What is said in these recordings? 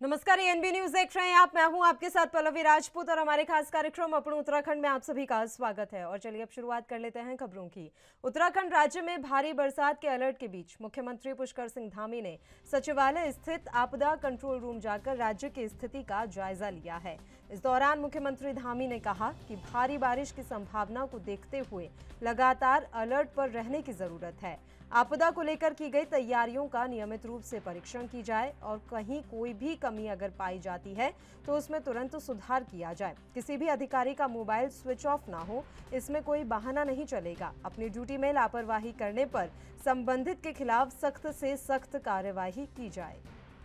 नमस्कार, ANB news देख रहे हैं आप। मैं हूं आपके साथ पल्लवी राजपूत और हमारे खास कार्यक्रम अपनों उत्तराखंड में आप सभी का स्वागत है। और चलिए अब शुरुआत कर लेते हैं खबरों की। उत्तराखंड राज्य में भारी बरसात के अलर्ट के बीच मुख्यमंत्री पुष्कर सिंह धामी ने सचिवालय स्थित आपदा कंट्रोल रूम जाकर राज्य की स्थिति का जायजा लिया है। इस दौरान मुख्यमंत्री धामी ने कहा कि भारी बारिश की संभावना को देखते हुए लगातार अलर्ट पर रहने की जरूरत है। आपदा को लेकर की गई तैयारियों का नियमित रूप से परीक्षण की जाए और कहीं कोई भी कमी अगर पाई जाती है तो उसमें तुरंत सुधार किया जाए। किसी भी अधिकारी का मोबाइल स्विच ऑफ ना हो, इसमें कोई बहाना नहीं चलेगा। अपनी ड्यूटी में लापरवाही करने पर संबंधित के खिलाफ सख्त से सख्त कार्यवाही की जाए।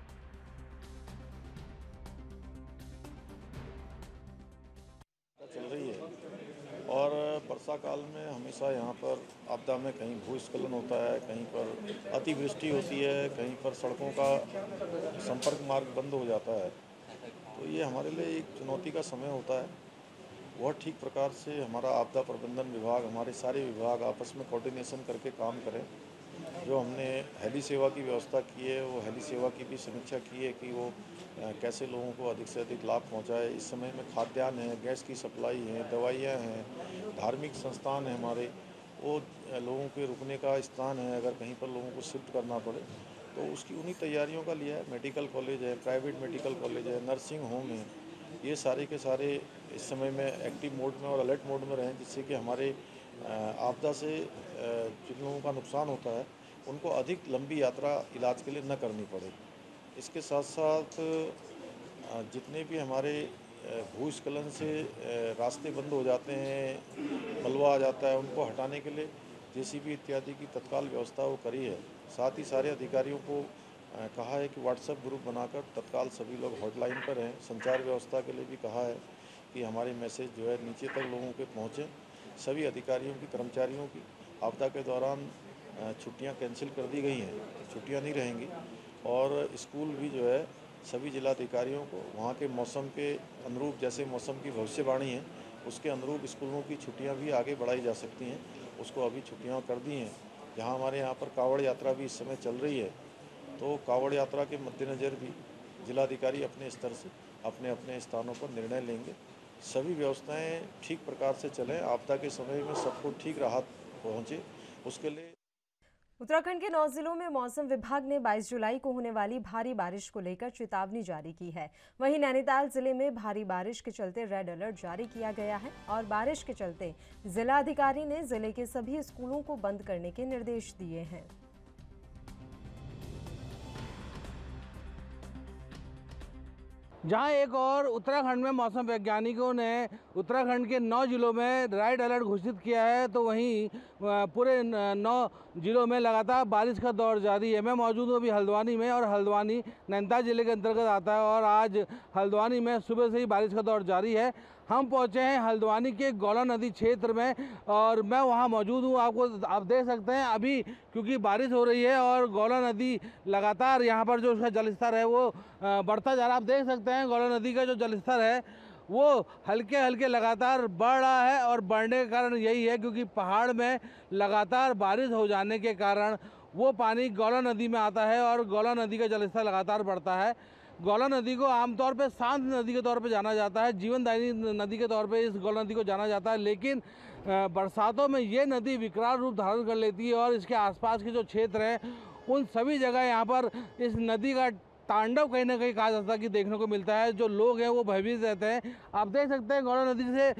चल रही है और वर्षा काल में हमेशा यहाँ पर आपदा में कहीं भूस्खलन होता है, कहीं पर अतिवृष्टि होती है, कहीं पर सड़कों का संपर्क मार्ग बंद हो जाता है। तो ये हमारे लिए एक चुनौती का समय होता है। वह ठीक प्रकार से हमारा आपदा प्रबंधन विभाग, हमारे सारे विभाग आपस में कोऑर्डिनेशन करके काम करें। जो हमने हेली सेवा की व्यवस्था की है, वो हेली सेवा की भी समीक्षा की है कि वो कैसे लोगों को अधिक से अधिक लाभ पहुंचाए। इस समय में खाद्यान्न है, गैस की सप्लाई है, दवाइयाँ हैं, धार्मिक संस्थान है हमारे, वो लोगों के रुकने का स्थान है। अगर कहीं पर लोगों को शिफ्ट करना पड़े तो उसकी उन्हीं तैयारियों का लिया है। मेडिकल कॉलेज है, प्राइवेट मेडिकल कॉलेज है, नर्सिंग होम है, ये सारे के सारे इस समय में एक्टिव मोड में और अलर्ट मोड में रहें, जिससे कि हमारे आपदा से जिन लोगों का नुकसान होता है उनको अधिक लंबी यात्रा इलाज के लिए न करनी पड़े। इसके साथ साथ जितने भी हमारे भूस्खलन से रास्ते बंद हो जाते हैं, मलबा आ जाता है, उनको हटाने के लिए जेसीबी इत्यादि की तत्काल व्यवस्था वो करी है। साथ ही सारे अधिकारियों को कहा है कि व्हाट्सएप ग्रुप बनाकर तत्काल सभी लोग हॉटलाइन पर रहें। संचार व्यवस्था के लिए भी कहा है कि हमारे मैसेज जो है नीचे तक लोगों के पहुँचें। सभी अधिकारियों की, कर्मचारियों की आपदा के दौरान छुट्टियां कैंसिल कर दी गई हैं, छुट्टियां नहीं रहेंगी। और स्कूल भी जो है सभी जिलाधिकारियों को वहाँ के मौसम के अनुरूप, जैसे मौसम की भविष्यवाणी है उसके अनुरूप स्कूलों की छुट्टियां भी आगे बढ़ाई जा सकती हैं, उसको अभी छुट्टियां कर दी हैं। जहाँ हमारे यहाँ पर कावड़ यात्रा भी इस समय चल रही है, तो कावड़ यात्रा के मद्देनज़र भी जिलाधिकारी अपने स्तर से अपने अपने स्थानों पर निर्णय लेंगे। सभी व्यवस्थाएँ ठीक प्रकार से चलें, आपदा के समय में सबको ठीक राहत पहुँचे, उसके लिए। उत्तराखंड के 9 जिलों में मौसम विभाग ने 22 जुलाई को होने वाली भारी बारिश को लेकर चेतावनी जारी की है। वहीं नैनीताल जिले में भारी बारिश के चलते रेड अलर्ट जारी किया गया है और बारिश के चलते जिलाधिकारी ने जिले के सभी स्कूलों को बंद करने के निर्देश दिए हैं। जहां एक और उत्तराखंड में मौसम वैज्ञानिकों ने उत्तराखंड के 9 जिलों में रेड अलर्ट घोषित किया है, तो वहीं पूरे 9 जिलों में लगातार बारिश का दौर जारी है। मैं मौजूद हूँ अभी हल्द्वानी में, और हल्द्वानी नैनीताल जिले के अंतर्गत आता है और आज हल्द्वानी में सुबह से ही बारिश का दौर जारी है। हम पहुंचे हैं हल्द्वानी के गौला नदी क्षेत्र में और मैं वहां मौजूद हूं। आप देख सकते हैं अभी, क्योंकि बारिश हो रही है और गौला नदी लगातार यहां पर जो उसका जलस्तर है वो बढ़ता जा रहा है। आप देख सकते हैं गौला नदी का जो जलस्तर है वो हल्के हल्के लगातार बढ़ रहा है, और बढ़ने का कारण यही है क्योंकि पहाड़ में लगातार बारिश हो जाने के कारण वो पानी गौला नदी में आता है और गौला नदी का जलस्तर लगातार बढ़ता है। गौला नदी को आमतौर पे शांत नदी के तौर पे जाना जाता है, जीवनदायिनी नदी के तौर पे इस गौला नदी को जाना जाता है, लेकिन बरसातों में ये नदी विकराल रूप धारण कर लेती है और इसके आसपास के जो क्षेत्र हैं उन सभी जगह यहाँ पर इस नदी का तांडव कहीं ना कहीं कहा जाता है कि देखने को मिलता है। जो लोग हैं वो भयभीत रहते हैं। आप देख सकते हैं गौला नदी से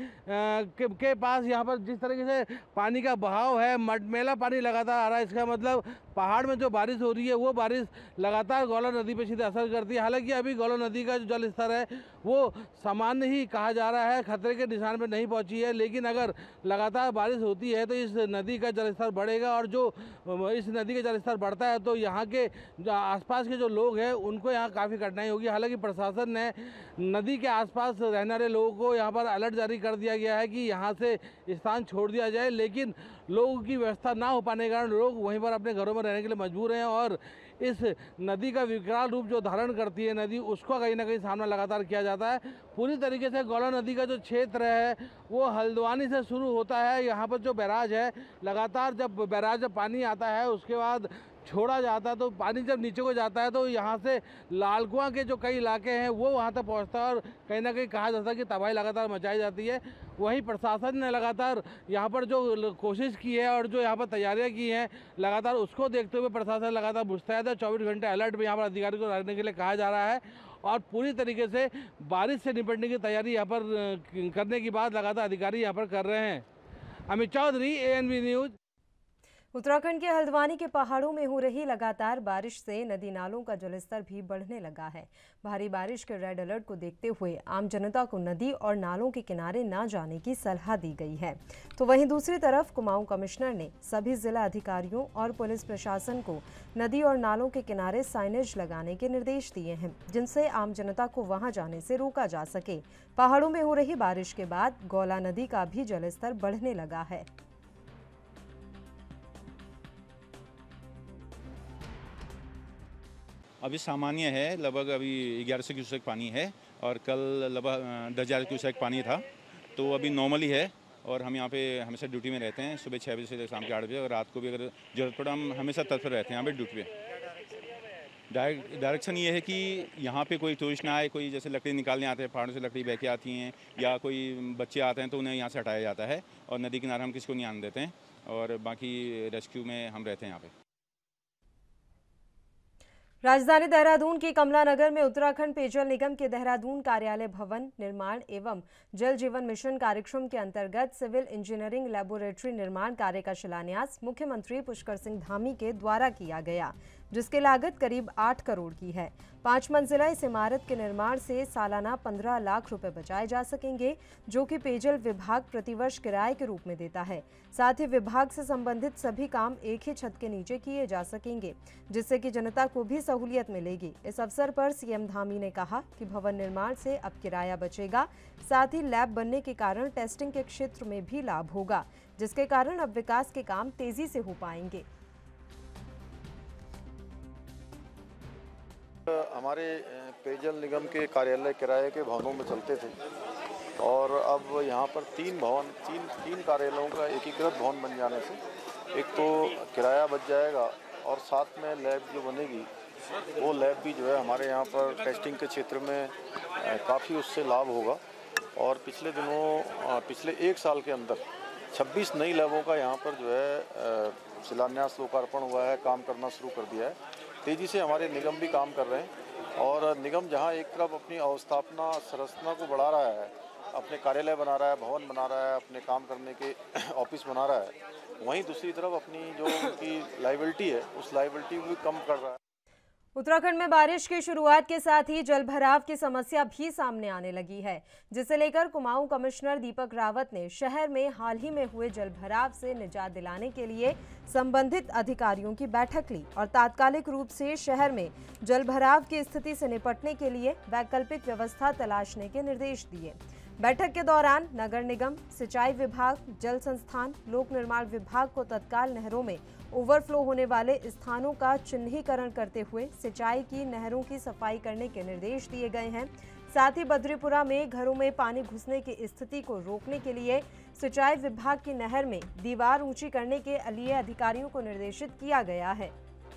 के पास यहाँ पर जिस तरीके से पानी का बहाव है, मटमैला पानी लगातार आ रहा है। इसका मतलब पहाड़ में जो बारिश हो रही है वो बारिश लगातार गौला नदी पे सीधे असर करती है। हालांकि अभी गौला नदी का जो जल स्तर है वो सामान्य ही कहा जा रहा है, खतरे के निशान पर नहीं पहुँची है, लेकिन अगर लगातार बारिश होती है तो इस नदी का जलस्तर बढ़ेगा, और जो इस नदी का जलस्तर बढ़ता है तो यहाँ के जो आसपास के जो लोग हैं उनको यहाँ काफ़ी कठिनाई होगी। हालांकि प्रशासन ने नदी के आसपास रहने वाले लोगों को यहाँ पर अलर्ट जारी कर दिया गया है कि यहाँ से स्थान छोड़ दिया जाए, लेकिन लोगों की व्यवस्था ना हो पाने के कारण लोग वहीं पर अपने घरों में रहने के लिए मजबूर हैं। और इस नदी का विकराल रूप जो धारण करती है नदी, उसका कहीं ना कहीं सामना लगातार किया जाता है। पूरी तरीके से गौला नदी का जो क्षेत्र है वो हल्द्वानी से शुरू होता है। यहाँ पर जो बैराज है, लगातार जब बैराज में पानी आता है उसके बाद छोड़ा जाता है तो पानी जब नीचे को जाता है तो यहाँ से लाल कुआं के जो कई इलाके हैं वो वहाँ तक पहुँचता है और कहीं ना कहीं कहा जाता है कि तबाही लगातार मचाई जाती है। वहीं प्रशासन ने लगातार यहाँ पर जो कोशिश की है और जो यहाँ पर तैयारियाँ की हैं लगातार उसको देखते हुए प्रशासन लगातार मुस्तैद है। 24 घंटे अलर्ट में यहाँ पर अधिकारियों को रखने के लिए कहा जा रहा है और पूरी तरीके से बारिश से निपटने की तैयारी यहाँ पर करने की बात लगातार अधिकारी यहाँ पर कर रहे हैं। Amit Chaudhary, ANB news. उत्तराखंड के हल्द्वानी के पहाड़ों में हो रही लगातार बारिश से नदी नालों का जलस्तर भी बढ़ने लगा है। भारी बारिश के रेड अलर्ट को देखते हुए आम जनता को नदी और नालों के किनारे न जाने की सलाह दी गई है। तो वहीं दूसरी तरफ कुमाऊं कमिश्नर ने सभी जिला अधिकारियों और पुलिस प्रशासन को नदी और नालों के किनारे साइनेज लगाने के निर्देश दिए हैं, जिनसे आम जनता को वहां जाने से रोका जा सके। पहाड़ों में हो रही बारिश के बाद गौला नदी का भी जलस्तर बढ़ने लगा है। अभी सामान्य है, लगभग अभी 1100 क्यूसेक पानी है और कल लगभग 10,000 क्यूसेक पानी था, तो अभी नॉर्मली है। और हम यहाँ पे हमेशा ड्यूटी में रहते हैं, सुबह 6 बजे से शाम के 8 बजे, और रात को भी अगर जरूरत पड़ा हम हमेशा तत्पर रहते हैं यहाँ पे ड्यूटी पे। डायरेक्शन ये है कि यहाँ पे कोई टूरिस्ट ना आए, कोई जैसे लकड़ी निकालने आते हैं, पहाड़ों से लकड़ी बह के आती हैं या कोई बच्चे आते हैं तो उन्हें यहाँ से हटाया जाता है और नदी किनारे हम किसी को नहीं आने देते हैं और बाकी रेस्क्यू में हम रहते हैं यहाँ पे। राजधानी देहरादून के कमला नगर में उत्तराखंड पेयजल निगम के देहरादून कार्यालय भवन निर्माण एवं जल जीवन मिशन कार्यक्रम के अंतर्गत सिविल इंजीनियरिंग लैबोरेटरी निर्माण कार्य का शिलान्यास मुख्यमंत्री पुष्कर सिंह धामी के द्वारा किया गया, जिसकी लागत करीब 8 करोड़ की है। 5 मंजिला इस इमारत के निर्माण से सालाना 15 लाख रुपए बचाए जा सकेंगे, जो कि पेयजल विभाग प्रतिवर्ष किराए के रूप में देता है। साथ ही विभाग से संबंधित सभी काम एक ही छत के नीचे किए जा सकेंगे, जिससे कि जनता को भी सहूलियत मिलेगी। इस अवसर पर सीएम धामी ने कहा कि भवन निर्माण से अब किराया बचेगा, साथ ही लैब बनने के कारण टेस्टिंग के क्षेत्र में भी लाभ होगा, जिसके कारण अब विकास के काम तेजी से हो पाएंगे। हमारे पेयजल निगम के कार्यालय किराए के भवनों में चलते थे और अब यहाँ पर तीन कार्यालयों का एकीकृत भवन बन जाने से एक तो किराया बच जाएगा और साथ में लैब जो बनेगी वो लैब भी जो है हमारे यहाँ पर टेस्टिंग के क्षेत्र में काफ़ी उससे लाभ होगा। और पिछले 1 साल के अंदर 26 नई लैबों का यहाँ पर जो है शिलान्यास लोकार्पण हुआ है, काम करना शुरू कर दिया है। तेज़ी से हमारे निगम भी काम कर रहे हैं और निगम जहां एक तरफ अपनी अवस्थापना संरचना को बढ़ा रहा है, अपने कार्यालय बना रहा है, भवन बना रहा है, अपने काम करने के ऑफिस बना रहा है, वहीं दूसरी तरफ अपनी जो उनकी लायबिलिटी है उस लायबिलिटी को भी कम कर रहा है। उत्तराखंड में बारिश की शुरुआत के साथ ही जलभराव की समस्या भी सामने आने लगी है, जिसे लेकर कुमाऊं कमिश्नर दीपक रावत ने शहर में हाल ही में हुए जलभराव से निजात दिलाने के लिए संबंधित अधिकारियों की बैठक ली और तात्कालिक रूप से शहर में जलभराव की स्थिति से निपटने के लिए वैकल्पिक व्यवस्था तलाशने के निर्देश दिए। बैठक के दौरान नगर निगम, सिंचाई विभाग, जल संस्थान, लोक निर्माण विभाग को तत्काल नहरों में ओवरफ्लो होने वाले स्थानों का चिन्हीकरण करते हुए सिंचाई की नहरों की सफाई करने के निर्देश दिए गए हैं। साथ ही बद्रीपुरा में घरों में पानी घुसने की स्थिति को रोकने के लिए सिंचाई विभाग की नहर में दीवार ऊंची करने के लिए अधिकारियों को निर्देशित किया गया है।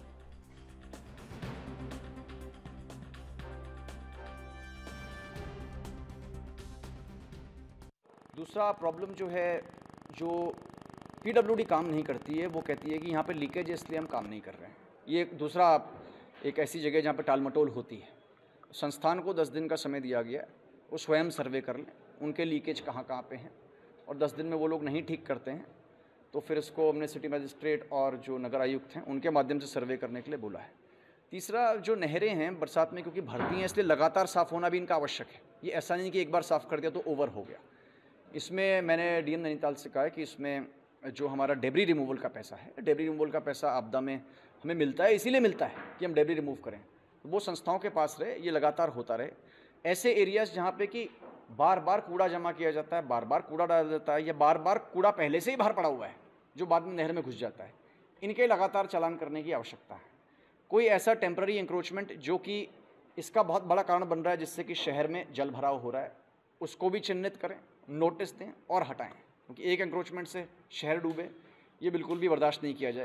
दूसरा प्रॉब्लम जो है, जो PWD काम नहीं करती है, वो कहती है कि यहाँ पे लीकेज है इसलिए हम काम नहीं कर रहे हैं। ये दूसरा एक ऐसी जगह जहाँ पे टालमटोल होती है। संस्थान को 10 दिन का समय दिया गया, वो स्वयं सर्वे कर लें उनके लीकेज कहाँ कहाँ पे हैं, और 10 दिन में वो लोग नहीं ठीक करते हैं तो फिर इसको हमने सिटी मजिस्ट्रेट और जो नगर आयुक्त हैं उनके माध्यम से सर्वे करने के लिए बोला है। तीसरा, जो नहरें हैं बरसात में क्योंकि भरती हैं इसलिए लगातार साफ़ होना भी इनका आवश्यक है। ये ऐसा नहीं कि एक बार साफ़ कर दिया तो ओवर हो गया। इसमें मैंने डीएम नैनीताल से कहा है कि इसमें जो हमारा डेब्री रिमूवल का पैसा है, डेब्री रिमूवल का पैसा आपदा में हमें मिलता है, इसीलिए मिलता है कि हम डेब्री रिमूव करें, तो वो संस्थाओं के पास रहे, ये लगातार होता रहे। ऐसे एरियाज़ जहाँ पे कि बार बार कूड़ा जमा किया जाता है, बार बार कूड़ा डाला जाता है, या बार बार कूड़ा पहले से ही बाहर पड़ा हुआ है जो बाद में नहर में घुस जाता है, इनके लगातार चालान करने की आवश्यकता है। कोई ऐसा टेम्पररी इंक्रोचमेंट जो कि इसका बहुत बड़ा कारण बन रहा है जिससे कि शहर में जल भराव हो रहा है, उसको भी चिन्हित करें, नोटिस दें और हटाएं, क्योंकि एक एंक्रोचमेंट से शहर डूबे ये बिल्कुल भी बर्दाश्त नहीं किया जाएगा।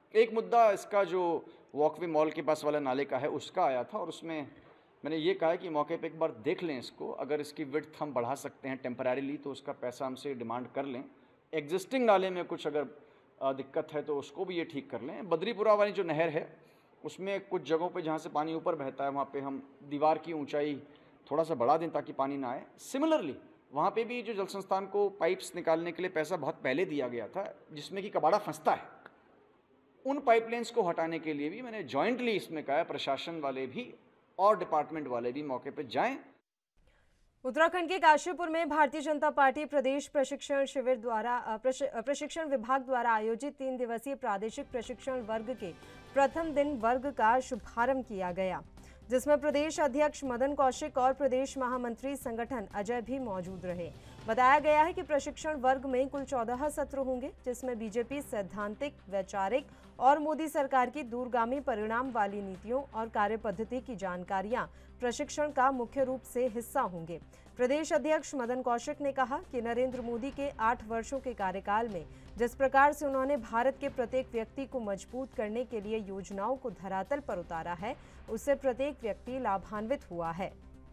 एक मुद्दा इसका जो वॉकवे मॉल के पास वाला नाले का है उसका आया था, और उसमें मैंने ये कहा है कि मौके पे एक बार देख लें इसको, अगर इसकी विड्थ हम बढ़ा सकते हैं टेम्परेरीली तो उसका पैसा हमसे डिमांड कर लें। एग्जिस्टिंग नाले में कुछ अगर दिक्कत है तो उसको भी ये ठीक कर लें। बद्रीपुरा वाली जो नहर है उसमें कुछ जगहों पे जहाँ से पानी ऊपर बहता है वहाँ पे हम दीवार की ऊंचाई थोड़ा सा बढ़ा दें ताकि पानी ना आए। सिमिलरली वहाँ पे भी जो जल संस्थान को पाइप्स निकालने के लिए पैसा बहुत पहले दिया गया था जिसमें कि कबाड़ा फंसता है, उन पाइपलाइंस को हटाने के लिए भी मैंने जॉइंटली इसमें कहा है प्रशासन वाले भी और डिपार्टमेंट वाले भी मौके पर जाएं। उत्तराखंड के काशीपुर में भारतीय जनता पार्टी प्रदेश प्रशिक्षण शिविर द्वारा प्रशिक्षण विभाग द्वारा आयोजित 3 दिवसीय प्रादेशिक प्रशिक्षण वर्ग के प्रथम दिन वर्ग का शुभारंभ किया गया, जिसमें प्रदेश अध्यक्ष मदन कौशिक और प्रदेश महामंत्री संगठन अजय भी मौजूद रहे। बताया गया है कि प्रशिक्षण वर्ग में कुल 14 सत्र होंगे, जिसमें बीजेपी सैद्धांतिक, वैचारिक और मोदी सरकार की दूरगामी परिणाम वाली नीतियों और कार्यपद्धति की जानकारियां प्रशिक्षण का मुख्य रूप से हिस्सा होंगे। प्रदेश अध्यक्ष मदन कौशिक ने कहा कि नरेंद्र मोदी के 8 वर्षों के कार्यकाल में जिस प्रकार से उन्होंने भारत के प्रत्येक व्यक्ति को मजबूत करने के लिए योजनाओं को धरातल पर उतारा है, उससे प्रत्येक व्यक्ति लाभान्वित हुआ है।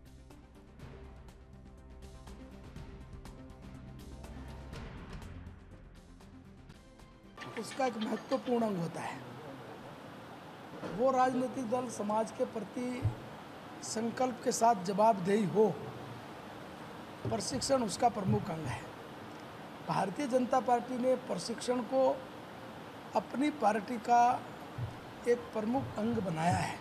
उसका एक महत्वपूर्ण अंग होता है। वो राजनीतिक दल समाज के प्रति संकल्प के साथ जवाबदेही हो, प्रशिक्षण उसका प्रमुख अंग है। भारतीय जनता पार्टी ने प्रशिक्षण को अपनी पार्टी का एक प्रमुख अंग बनाया है।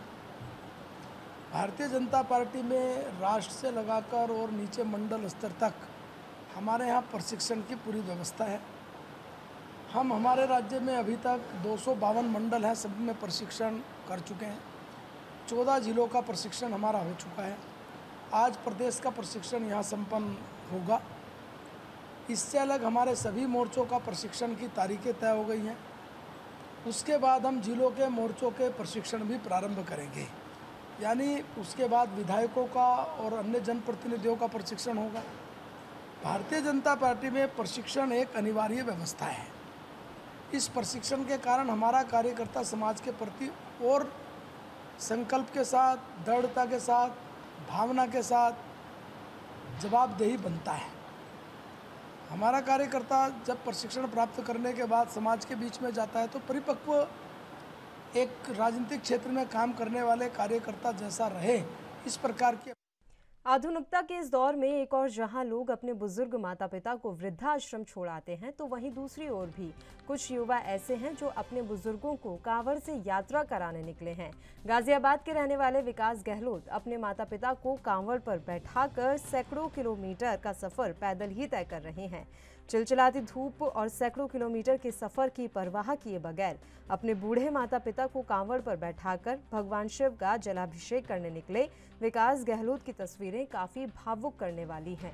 भारतीय जनता पार्टी में राष्ट्र से लगाकर और नीचे मंडल स्तर तक हमारे यहाँ प्रशिक्षण की पूरी व्यवस्था है। हम हमारे राज्य में अभी तक 252 मंडल हैं, सब में प्रशिक्षण कर चुके हैं। 14 जिलों का प्रशिक्षण हमारा हो चुका है। आज प्रदेश का प्रशिक्षण यहाँ संपन्न होगा। इससे अलग हमारे सभी मोर्चों का प्रशिक्षण की तारीखें तय हो गई हैं। उसके बाद हम जिलों के मोर्चों के प्रशिक्षण भी प्रारंभ करेंगे, यानी उसके बाद विधायकों का और अन्य जनप्रतिनिधियों का प्रशिक्षण होगा। भारतीय जनता पार्टी में प्रशिक्षण एक अनिवार्य व्यवस्था है। इस प्रशिक्षण के कारण हमारा कार्यकर्ता समाज के प्रति और संकल्प के साथ, दृढ़ता के साथ, भावना के साथ जवाबदेही बनता है। हमारा कार्यकर्ता जब प्रशिक्षण प्राप्त करने के बाद समाज के बीच में जाता है तो परिपक्व एक राजनीतिक क्षेत्र में काम करने वाले कार्यकर्ता जैसा रहे, इस प्रकार की। आधुनिकता के इस दौर में एक और जहां लोग अपने बुजुर्ग माता पिता को वृद्धाश्रम छोड़ाते हैं, तो वहीं दूसरी ओर भी कुछ युवा ऐसे हैं जो अपने बुजुर्गों को कांवड़ से यात्रा कराने निकले हैं। गाजियाबाद के रहने वाले विकास गहलोत अपने माता पिता को कांवड़ पर बैठाकर सैकड़ों किलोमीटर का सफर पैदल ही तय कर रहे हैं। चिलचिलाती धूप और सैकड़ों किलोमीटर के सफर की परवाह किए बगैर अपने बूढ़े माता पिता को कांवड़ पर बैठाकर भगवान शिव का जलाभिषेक करने निकले विकास गहलोत की तस्वीरें काफी भावुक करने वाली हैं।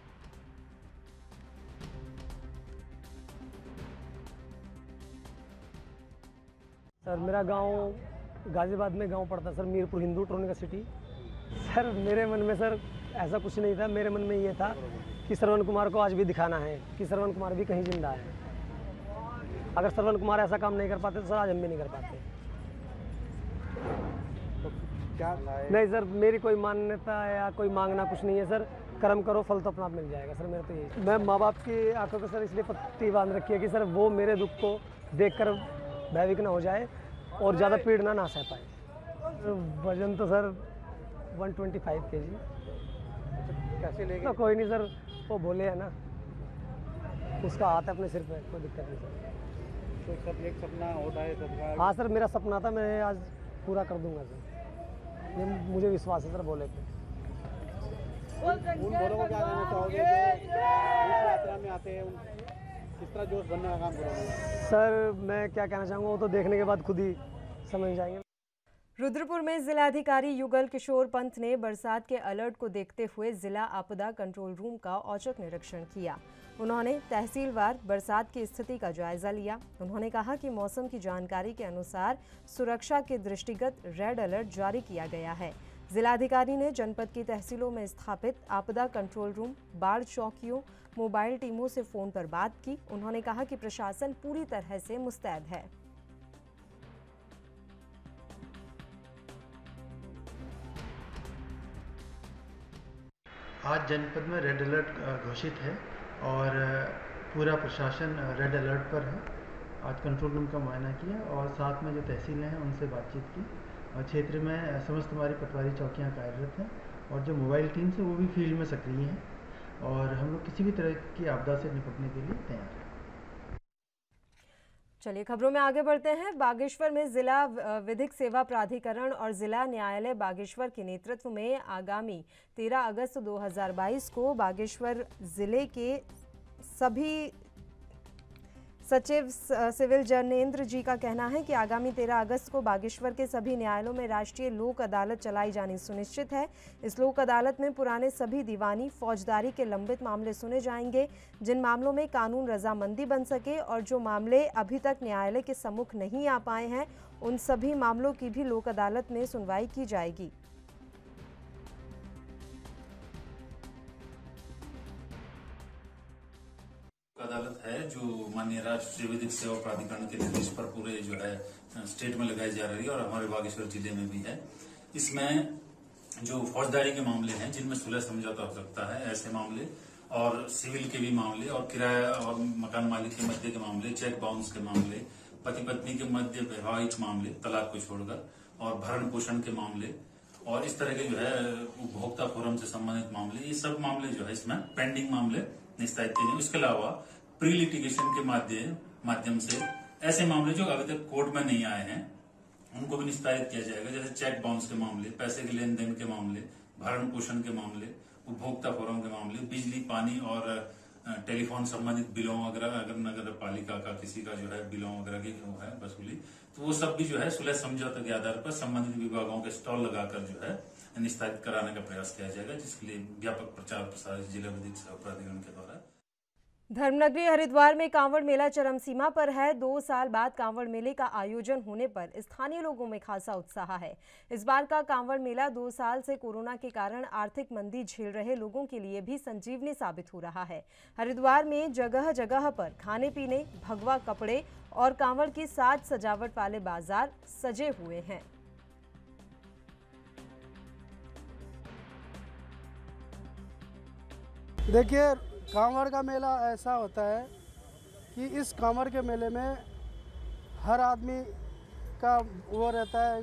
सर मेरा गांव गाजियाबाद में गांव पड़ता sir, Mirpur Hindu tronica city. Sir मेरे मन में सर ऐसा कुछ नहीं था। मेरे मन में ये था कि श्रवण कुमार को आज भी दिखाना है कि श्रवण कुमार भी कहीं जिंदा है। अगर श्रवण कुमार ऐसा काम नहीं कर पाते तो सर आज हम भी नहीं कर पाते। तो क्या नहीं सर, मेरी कोई मान्यता या कोई मांगना कुछ नहीं है सर। कर्म करो, फल तो अपना आप मिल जाएगा सर। मेरे तो यही, मैं माँ बाप की आंखों को सर इसलिए पट्टी बांध रखी है कि सर वो मेरे दुख को देखकर भयभीत ना हो जाए और ज़्यादा पीड़ना ना सह पाए। वजन तो सर 125 kg। कैसे लेंगे? तो कोई नहीं सर, वो बोले है ना, उसका हाथ है अपने सिर पे, कोई दिक्कत नहीं सर। तो सब एक सपना होता है सबका। हाँ सर, मेरा सपना था, मैं आज पूरा कर दूंगा सर। ये मुझे विश्वास है सर बोले पे। उन बोलों को क्या कहना चाहोगे जो इस यात्रा में आते हैं, किस तरह जोश बनने का काम करोगे? सर मैं क्या कहना चाहूँगा वो तो देखने के बाद खुद ही समझ जाएंगे। रुद्रपुर में जिलाधिकारी युगल किशोर पंत ने बरसात के अलर्ट को देखते हुए जिला आपदा कंट्रोल रूम का औचक निरीक्षण किया। उन्होंने तहसीलवार बरसात की स्थिति का जायजा लिया। उन्होंने कहा कि मौसम की जानकारी के अनुसार सुरक्षा के दृष्टिगत रेड अलर्ट जारी किया गया है। जिलाधिकारी ने जनपद की तहसीलों में स्थापित आपदा कंट्रोल रूम, बाढ़ चौकियों, मोबाइल टीमों से फोन पर बात की। उन्होंने कहा कि प्रशासन पूरी तरह से मुस्तैद है। आज जनपद में रेड अलर्ट घोषित है और पूरा प्रशासन रेड अलर्ट पर है। आज कंट्रोल रूम का मुआयना किया और साथ में जो तहसीलें हैं उनसे बातचीत की और क्षेत्र में समस्त हमारी पटवारी चौकियां कार्यरत हैं और जो मोबाइल टीम्स है वो भी फील्ड में सक्रिय हैं और हम लोग किसी भी तरह की आपदा से निपटने के लिए तैयार हैं। चलिए खबरों में आगे बढ़ते हैं। बागेश्वर में जिला विधिक सेवा प्राधिकरण और जिला न्यायालय बागेश्वर के नेतृत्व में आगामी 13 अगस्त 2022 को बागेश्वर जिले के सभी सचिव सिविल जर्नेंद्र जी का कहना है कि आगामी 13 अगस्त को बागेश्वर के सभी न्यायालयों में राष्ट्रीय लोक अदालत चलाई जानी सुनिश्चित है। इस लोक अदालत में पुराने सभी दीवानी फौजदारी के लंबित मामले सुने जाएंगे। जिन मामलों में कानून रजामंदी बन सके और जो मामले अभी तक न्यायालय के सम्मुख नहीं आ पाए हैं उन सभी मामलों की भी लोक अदालत में सुनवाई की जाएगी। अदालत है जो माननीय राष्ट्रीय विधिक सेवा प्राधिकरण के निर्देश पर पूरे जो है स्टेट में लगाई जा रही है और हमारे बागेश्वर जिले में भी है। इसमें जो फौजदारी के मामले हैं जिनमें सुलह समझौता हो सकता है ऐसे मामले और सिविल के भी मामले और किराया और मकान मालिक के मध्य के मामले, चेक बाउंस के मामले, पति पत्नी के मध्य वैवाहिक मामले तलाक को छोड़कर और भरण पोषण के मामले और इस तरह के जो है उपभोक्ता फोरम से संबंधित मामले, ये सब मामले जो है इसमें पेंडिंग मामले निस्तारित किए जाएंगे। इसके अलावा प्री लिटिगेशन के माध्यम से ऐसे मामले जो अभी तक कोर्ट में नहीं आए हैं उनको भी निस्तारित किया जाएगा, जैसे चेक बाउंस के मामले, पैसे के लेन देन के मामले, भरण पोषण के मामले, उपभोक्ता फोरम के मामले, बिजली पानी और टेलीफोन संबंधित बिलों वगैरह, अगर नगर पालिका का किसी का जो है बिलों वगैरह की है वसूली, तो वो सब भी जो है सुलह समझौते के आधार पर संबंधित विभागों के स्टॉल लगाकर जो है निस्तारित कराने का प्रयास किया जाएगा, जिसके लिए व्यापक प्रचार प्रसार जिला विधिक सेवा प्राधिकरण के द्वारा। धर्मनगरी हरिद्वार में कांवड़ मेला चरम सीमा पर है। 2 साल बाद कांवड़ मेले का आयोजन होने पर स्थानीय लोगों में खासा उत्साह है। इस बार का कांवड़ मेला 2 साल से कोरोना के कारण आर्थिक मंदी झेल रहे लोगों के लिए भी संजीवनी साबित हो रहा है। हरिद्वार में जगह जगह पर खाने पीने, भगवा कपड़े और कांवड़ की साज सजावट वाले बाजार सजे हुए हैं। देखिए, कांवड़ का मेला ऐसा होता है कि इस कांवड़ के मेले में हर आदमी का वो रहता है,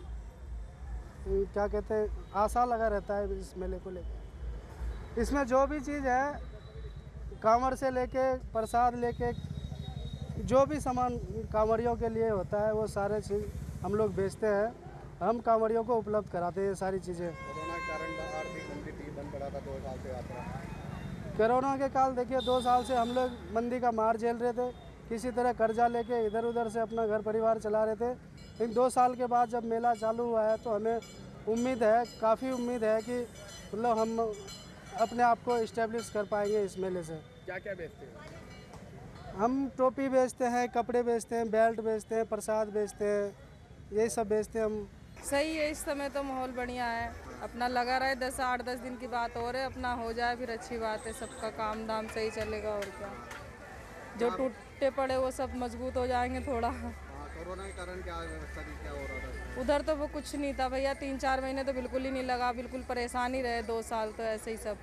क्या कहते हैं, आशा लगा रहता है इस मेले को लेकर। इसमें जो भी चीज़ है, कांवड़ से लेके प्रसाद लेके जो भी सामान कांवड़ियों के लिए होता है वो सारे चीज़ हम लोग बेचते हैं। हम कांवड़ियों को उपलब्ध कराते हैं सारी चीज़ें। कोरोना के कारण आर्थिक मंदी बंद पड़ा था 2 साल से यात्रा। कोरोना के काल देखिए 2 साल से हम लोग मंदी का मार झेल रहे थे, किसी तरह कर्जा लेके इधर उधर से अपना घर परिवार चला रहे थे। लेकिन 2 साल के बाद जब मेला चालू हुआ है तो हमें उम्मीद है, काफ़ी उम्मीद है कि मतलब हम अपने आप को इस्टेब्लिश कर पाएंगे इस मेले से। क्या क्या बेचते हैं? हम टोपी बेचते हैं, कपड़े बेचते हैं, बेल्ट बेचते हैं, प्रसाद बेचते हैं, यही सब बेचते हैं हम। सही है, इस समय तो माहौल बढ़िया है, अपना लगा रहे 8-10 दिन की बात और है, अपना हो जाए फिर अच्छी बात है, सबका काम धाम सही चलेगा और क्या। जो टूटे पड़े वो सब मजबूत हो जाएंगे थोड़ा। कोरोना के कारण क्या व्यवस्था थी, क्या हो रहा था? उधर तो वो कुछ नहीं था भैया, 3-4 महीने तो बिल्कुल ही नहीं लगा, बिल्कुल परेशान ही रहे 2 साल तो ऐसे ही सब।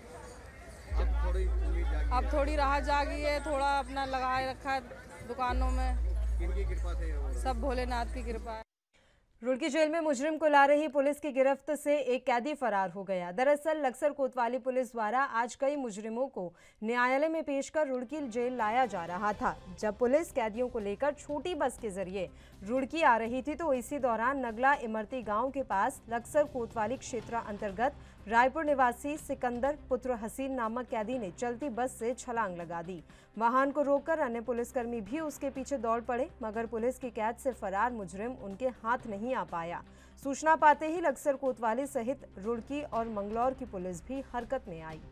अब थोड़ी राहत जागी है, थोड़ा अपना लगाए रखा है दुकानों में। किनकी कृपा से? सब भोलेनाथ की कृपा है। रुड़की जेल में मुजरिम को ला रही पुलिस की गिरफ्त से एक कैदी फरार हो गया। दरअसल लक्सर कोतवाली पुलिस द्वारा आज कई मुजरिमों को न्यायालय में पेश कर रुड़की जेल लाया जा रहा था। जब पुलिस कैदियों को लेकर छोटी बस के जरिए रुड़की आ रही थी तो इसी दौरान नगला इमरती गांव के पास लक्सर कोतवाली क्षेत्र अंतर्गत रायपुर निवासी सिकंदर पुत्र हसीन नामक कैदी ने चलती बस से छलांग लगा दी। वाहन को रोककर अन्य पुलिसकर्मी भी उसके पीछे दौड़ पड़े, मगर पुलिस की कैद से फरार मुजरिम उनके हाथ नहीं आ पाया। सूचना पाते ही लक्सर कोतवाली सहित रुड़की और मंगलौर की पुलिस भी हरकत में आई।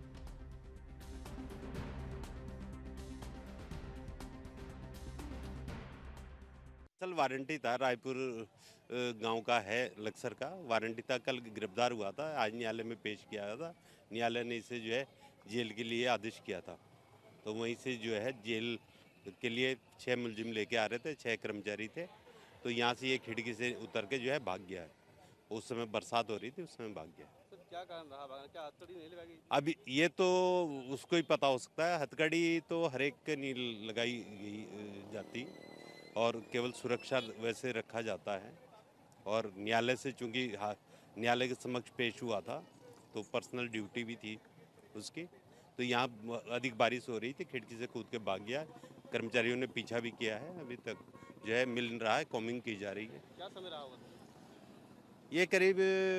असल वारंटी था, रायपुर गांव का है, लक्सर का वारंटी था। कल गिरफ्तार हुआ था, आज न्यायालय में पेश किया गया था। न्यायालय ने इसे जो है जेल के लिए आदेश किया था, तो वहीं से जो है जेल के लिए 6 मुलजिम लेके आ रहे थे, 6 कर्मचारी थे। तो यहाँ से ये खिड़की से उतर के जो है भाग गया है। उस समय बरसात हो रही थी, उस समय भाग गया। क्या कारण रहा, क्या हथकड़ी नहीं लगाई? अभी ये तो उसको ही पता हो सकता है। हथकड़ी तो हर एक के नहीं लगाई गई जाती और केवल सुरक्षा वैसे रखा जाता है। और न्यायालय से चूँकि न्यायालय के समक्ष पेश हुआ था तो पर्सनल ड्यूटी भी थी उसकी, तो यहाँ अधिक बारिश हो रही थी, खिड़की से कूद के भाग गया। कर्मचारियों ने पीछा भी किया है, अभी तक जो है मिल रहा है, कॉमिंग की जा रही है। क्या समय रहा होगा? ये करीब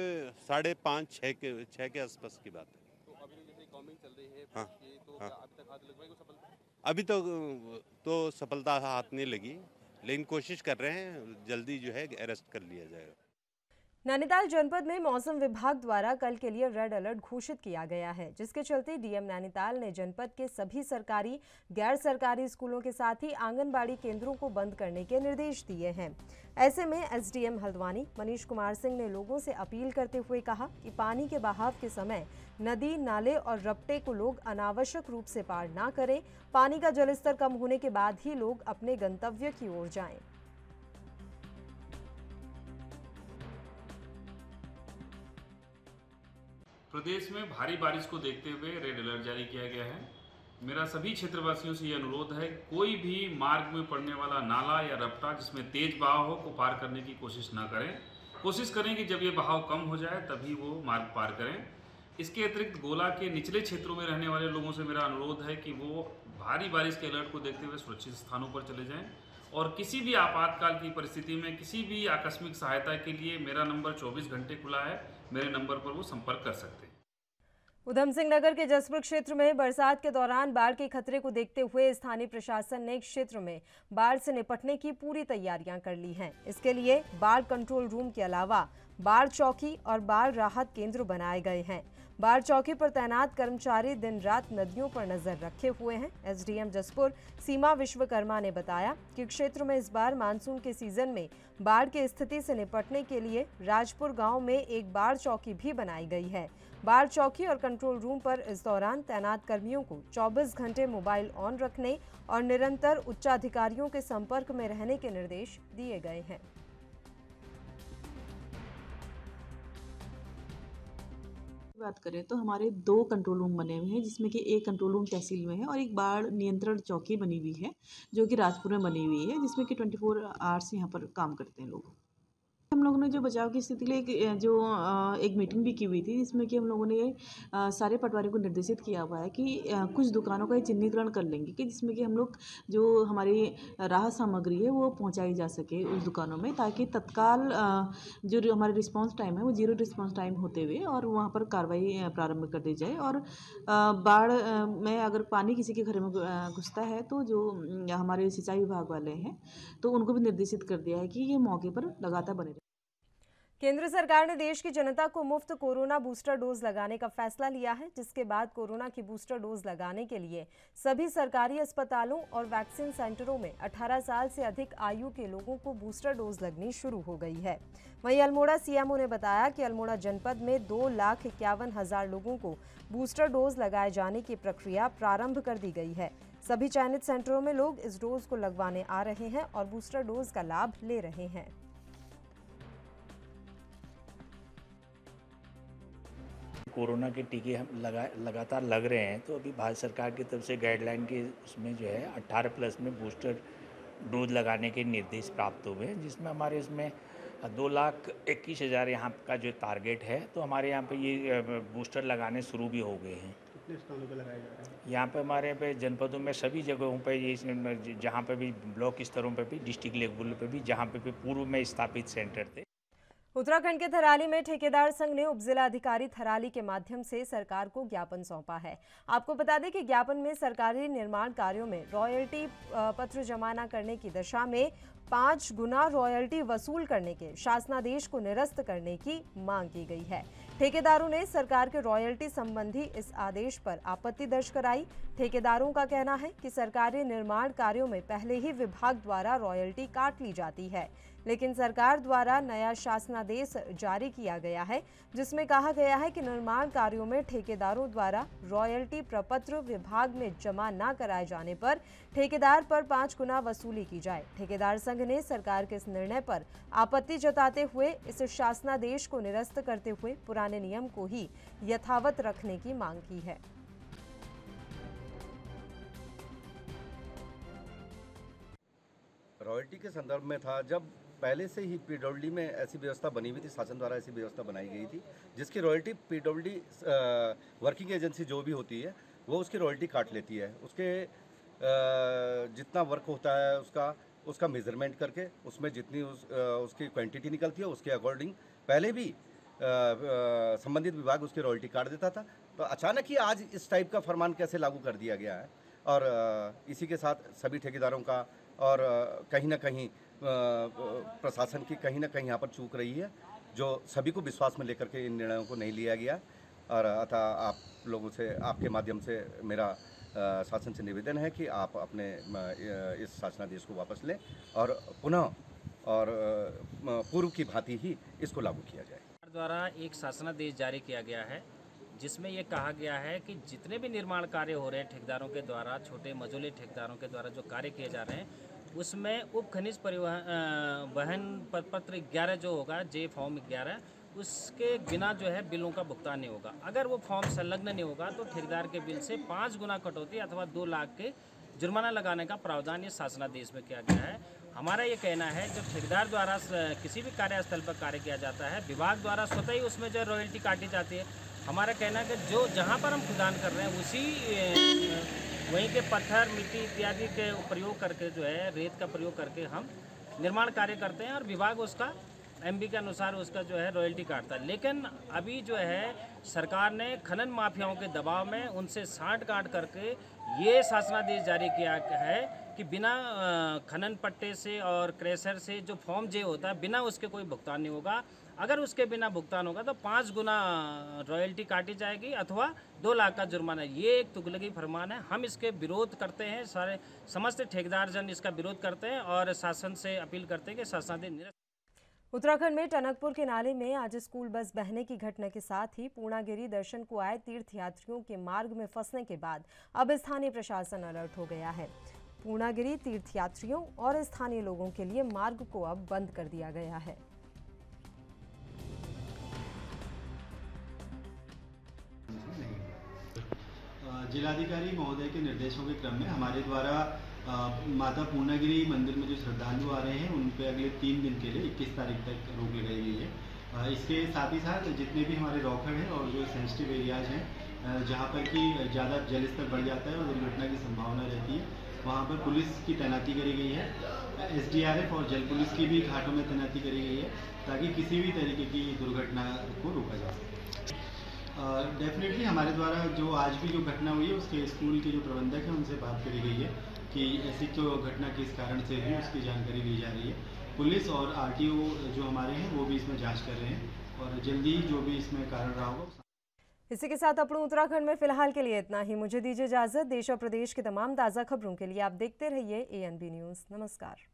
5:30 6 के आसपास की बात है। तो अभी जैसे कॉमिंग चल रही है, हाँ, तो हाँ। अभी तक हाथ लगवाई को सफलता? अभी तो सफलता हाथ नहीं लगी, लेकिन कोशिश कर रहे हैं, जल्दी जो है अरेस्ट कर लिया जाएगा। नैनीताल जनपद में मौसम विभाग द्वारा कल के लिए रेड अलर्ट घोषित किया गया है, जिसके चलते डीएम नैनीताल ने जनपद के सभी सरकारी गैर सरकारी स्कूलों के साथ ही आंगनबाड़ी केंद्रों को बंद करने के निर्देश दिए हैं। ऐसे में एसडीएम हल्द्वानी मनीष कुमार सिंह ने लोगों से अपील करते हुए कहा कि पानी के बहाव के समय नदी, नाले और रपटे को लोग अनावश्यक रूप से पार ना करें। पानी का जलस्तर कम होने के बाद ही लोग अपने गंतव्य की ओर जाएं। प्रदेश में भारी बारिश को देखते हुए रेड अलर्ट जारी किया गया है। मेरा सभी क्षेत्रवासियों से यह अनुरोध है, कोई भी मार्ग में पड़ने वाला नाला या रपटा जिसमें तेज बहाव हो को पार करने की कोशिश ना करें। कोशिश करें कि जब ये बहाव कम हो जाए तभी वो मार्ग पार करें। इसके अतिरिक्त गोला के निचले क्षेत्रों में रहने वाले लोगों से मेरा अनुरोध है कि वो भारी बारिश के अलर्ट को देखते हुए सुरक्षित स्थानों पर चले जाएं और किसी भी आपातकाल की परिस्थिति में किसी भी आकस्मिक सहायता के लिए मेरा नंबर 24 घंटे खुला है। मेरे नंबर पर वो संपर्क कर सकते हैं। उधम सिंह नगर के जसपुर क्षेत्र में बरसात के दौरान बाढ़ के खतरे को देखते हुए स्थानीय प्रशासन ने क्षेत्र में बाढ़ से निपटने की पूरी तैयारियां कर ली हैं। इसके लिए बाढ़ कंट्रोल रूम के अलावा बाढ़ चौकी और बाढ़ राहत केंद्र बनाए गए हैं। बाढ़ चौकी पर तैनात कर्मचारी दिन रात नदियों पर नजर रखे हुए हैं। एसडीएम जसपुर सीमा विश्वकर्मा ने बताया कि क्षेत्र में इस बार मानसून के सीजन में बाढ़ की स्थिति से निपटने के लिए राजपुर गांव में एक बाढ़ चौकी भी बनाई गई है। बाढ़ चौकी और कंट्रोल रूम पर इस दौरान तैनात कर्मियों को 24 घंटे मोबाइल ऑन रखने और निरंतर उच्चाधिकारियों के संपर्क में रहने के निर्देश दिए गए हैं। बात करें तो हमारे 2 कंट्रोल रूम बने हुए हैं, जिसमें कि एक कंट्रोल रूम तहसील में है और एक बाढ़ नियंत्रण चौकी बनी हुई है जो कि राजपुर में बनी हुई है, जिसमें कि 24 आवर्स यहाँ पर काम करते हैं लोग। हम लोगों ने जो बचाव की स्थिति के लिए एक मीटिंग भी की हुई थी, जिसमें कि हम लोगों ने सारे पटवारियों को निर्देशित किया हुआ है कि कुछ दुकानों का चिन्हीकरण कर लेंगे कि जिसमें कि हम लोग जो हमारी राहत सामग्री है वो पहुंचाई जा सके उस दुकानों में, ताकि तत्काल जो हमारे रिस्पांस टाइम है वो 0 रिस्पांस टाइम होते हुए और वहाँ पर कार्रवाई प्रारंभ कर दी जाए। और बाढ़ में अगर पानी किसी के घर में घुसता है तो जो हमारे सिंचाई विभाग वाले हैं तो उनको भी निर्देशित कर दिया है कि ये मौके पर लगातार बने रहे। केंद्र सरकार ने देश की जनता को मुफ्त कोरोना बूस्टर डोज लगाने का फैसला लिया है, जिसके बाद कोरोना की बूस्टर डोज लगाने के लिए सभी सरकारी अस्पतालों और वैक्सीन सेंटरों में 18 साल से अधिक आयु के लोगों को बूस्टर डोज लगनी शुरू हो गई है। वहीं अल्मोड़ा सीएमओ ने बताया कि अल्मोड़ा जनपद में 2,51,000 लोगों को बूस्टर डोज लगाए जाने की प्रक्रिया प्रारंभ कर दी गई है। सभी चयनित सेंटरों में लोग इस डोज को लगवाने आ रहे हैं और बूस्टर डोज का लाभ ले रहे हैं। कोरोना के टीके हम लगातार लग रहे हैं, तो अभी भारत सरकार की तरफ से गाइडलाइन के उसमें जो है 18+ में बूस्टर डोज लगाने के निर्देश प्राप्त हुए हैं, जिसमें हमारे इसमें 2,21,000 यहाँ का जो टारगेट है, तो हमारे यहाँ पे ये बूस्टर लगाने शुरू भी हो गए हैं। कितने स्थानों पर लगाया जा रहा है? यहाँ पे हमारे पे जनपदों में सभी जगहों पे ये जहाँ पे भी ब्लॉक स्तरों पे भी, डिस्ट्रिक्ट लेवल पे भी, जहाँ पे भी पूर्व में स्थापित सेंटर थे। उत्तराखंड के थराली में ठेकेदार संघ ने उपजिला अधिकारी थराली के माध्यम से सरकार को ज्ञापन सौंपा है। आपको बता दें कि ज्ञापन में सरकारी निर्माण कार्यों में रॉयल्टी पत्र जमा न करने की दशा में 5 गुना रॉयल्टी वसूल करने के शासनादेश को निरस्त करने की मांग की गई है। ठेकेदारों ने सरकार के रॉयल्टी संबंधी इस आदेश पर आपत्ति दर्ज कराई। ठेकेदारों का कहना है कि सरकारी निर्माण कार्यों में पहले ही विभाग द्वारा रॉयल्टी काट ली जाती है। लेकिन सरकार द्वारा नया शासनादेश जारी किया गया है, जिसमें कहा गया है कि निर्माण कार्यों में ठेकेदारों द्वारा रॉयल्टी प्रपत्र विभाग में जमा न कराए जाने पर ठेकेदार पर 5 गुना वसूली की जाए। ठेकेदार संघ ने सरकार के इस निर्णय पर आपत्ति जताते हुए इस शासनादेश को निरस्त करते हुए पुराने नियम को ही यथावत रखने की मांग की है। रॉयल्टी के संदर्भ में था, जब पहले से ही पीडब्ल्यूडी में ऐसी व्यवस्था बनी हुई थी, शासन द्वारा ऐसी व्यवस्था बनाई गई थी जिसकी रॉयल्टी पीडब्ल्यूडी वर्किंग एजेंसी जो भी होती है वो उसकी रॉयल्टी काट लेती है। उसके जितना वर्क होता है उसका मेजरमेंट करके उसमें जितनी उसकी क्वांटिटी निकलती है उसके अकॉर्डिंग पहले भी संबंधित विभाग उसकी रॉयल्टी काट देता था। तो अचानक ही आज इस टाइप का फरमान कैसे लागू कर दिया गया है, और इसी के साथ सभी ठेकेदारों का और कहीं ना कहीं प्रशासन की कहीं ना कहीं यहाँ पर चूक रही है, जो सभी को विश्वास में लेकर के इन निर्णयों को नहीं लिया गया। और अतः आप लोगों से, आपके माध्यम से मेरा शासन से निवेदन है कि आप अपने इस शासनादेश को वापस लें और पुनः और पूर्व की भांति ही इसको लागू किया जाए। सरकार द्वारा एक शासनादेश जारी किया गया है जिसमें ये कहा गया है कि जितने भी निर्माण कार्य हो रहे हैं ठेकेदारों के द्वारा, छोटे मझोले ठेकेदारों के द्वारा जो कार्य किए जा रहे हैं, उसमें उप खनिज परिवहन वहन पत्र 11 जो होगा, जे फॉर्म 11, उसके बिना जो है बिलों का भुगतान नहीं होगा। अगर वो फॉर्म संलग्न नहीं होगा तो ठेकेदार के बिल से 5 गुना कटौती अथवा 2 लाख के जुर्माना लगाने का प्रावधान इस शासनादेश में किया गया है। हमारा ये कहना है जब ठेकेदार द्वारा किसी भी कार्यस्थल पर कार्य किया जाता है, विभाग द्वारा स्वतः ही उसमें जो रॉयल्टी काटी जाती है। हमारा कहना है कि जो जहाँ पर हम खुदान कर रहे हैं उसी वहीं के पत्थर, मिट्टी इत्यादि के प्रयोग करके जो है रेत का प्रयोग करके हम निर्माण कार्य करते हैं और विभाग उसका एमबी के अनुसार उसका जो है रॉयल्टी काटता है। लेकिन अभी जो है सरकार ने खनन माफियाओं के दबाव में उनसे साठ गांठ करके ये शासनादेश जारी किया है कि बिना खनन पट्टे से और क्रेशर से जो फॉर्म जे होता है बिना उसके कोई भुगतान नहीं होगा। अगर उसके बिना भुगतान होगा तो 5 गुना रॉयल्टी काटी जाएगी अथवा 2 लाख का जुर्माना। ये एक तुगलकी फरमान है। हम इसके विरोध करते हैं, सारे समस्त ठेकेदार जन इसका विरोध करते हैं और शासन से अपील करते हैं कि शासनादेश निरस्त। उत्तराखंड में टनकपुर के नाले में आज स्कूल बस बहने की घटना के साथ ही पूर्णागिरि दर्शन को आए तीर्थयात्रियों के मार्ग में फंसने के बाद अब स्थानीय प्रशासन अलर्ट हो गया है। पूर्णागिरि तीर्थयात्रियों और स्थानीय लोगों के लिए मार्ग को अब बंद कर दिया गया है। जिलाधिकारी महोदय के निर्देशों के क्रम में हमारे द्वारा माता पूर्णागिरि मंदिर में जो श्रद्धालु आ रहे हैं उन पे अगले 3 दिन के लिए 21 तारीख तक रोक लगाई गई है। इसके साथ ही साथ जितने भी हमारे रॉकड़ हैं और जो सेंसिटिव एरियाज हैं जहाँ पर कि ज़्यादा जलस्तर बढ़ जाता है और दुर्घटना की संभावना रहती है, वहाँ पर पुलिस की तैनाती करी गई है। SDRF और जल पुलिस की भी घाटों में तैनाती करी गई है ताकि किसी भी तरीके की दुर्घटना को रोका जा सके। डेफिनेटली हमारे द्वारा जो आज भी जो घटना हुई है उसके स्कूल के जो प्रबंधक हैं उनसे बात करी गई है कि ऐसी जो घटना किस कारण से हुई उसकी जानकारी ली जा रही है। पुलिस और RTO जो हमारे हैं वो भी इसमें जांच कर रहे हैं और जल्दी जो भी इसमें कारण रहा होगा। इसी के साथ अपने उत्तराखंड में फिलहाल के लिए इतना ही। मुझे दीजिए इजाजत। देश और प्रदेश की तमाम ताज़ा खबरों के लिए आप देखते रहिए ANB न्यूज़। नमस्कार।